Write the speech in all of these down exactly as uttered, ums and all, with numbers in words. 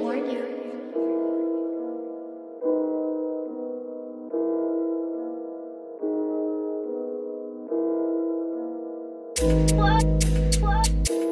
warn you. What? What?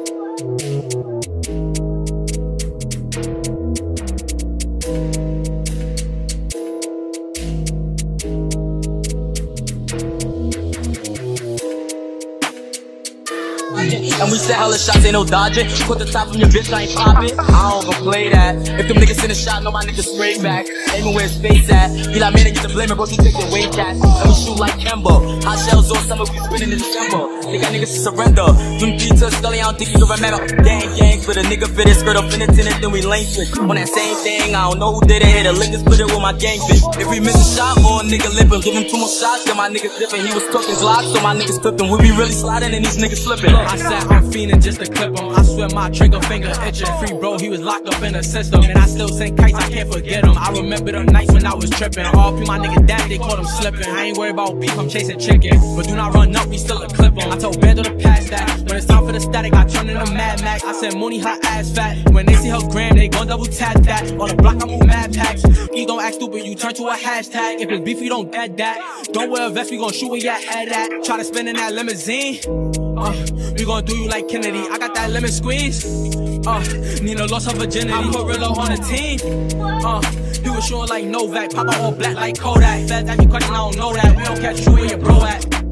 And we said hella shots, ain't no dodging. Put the top from your bitch, I ain't poppin'. I don't even play that. If them niggas send a shot, no my niggas spray back. Aiming where his face at. Be like, man, they get the blame, bro, you take the weight cat. And we shoot like Kemba. Hot shells all summer, we spinning in December. They got niggas to surrender. Them beats to Scully, I don't think you can remember. Gang, gang, for the nigga fit it, skirt up in it, in it, then we lane switch. On that same thing, I don't know who did it, hit a lick, split it with my gang bitch. If we miss a shot, or a nigga lippin', give him two more shots, then my niggas dippin'. He was talking Glocks, so my niggas flippin'. We be really sliding and these niggas slippin'. I said I'm fiending just to clip him. I swear my trigger finger itching. Free bro, he was locked up in the system. And I still send kites, I can't forget him. I remember the nights when I was tripping. All P my nigga dad, they caught him slipping. I ain't worried about beef, I'm chasing chicken. But do not run up, we still a clip him. I told Bando to pass that. When it's time for the static, I turn into Mad Max. I said Mooney, her ass fat. When they see her gram, they gon' double tap that. On the block, I move mad packs. You don't act stupid, you turn to a hashtag. If it's beef, you don't dead that. Don't wear a vest, we gon' shoot where your head at. Try to spin in that limousine. Uh, we gon' do you like Kennedy. I got that lemon squeeze. Uh, Nina lost her virginity. I put Rillo on the team. Uh, he was showing like Novak. Pop out all black like Kodak. Fed that you question, I don't know that. We don't catch you where your bro at.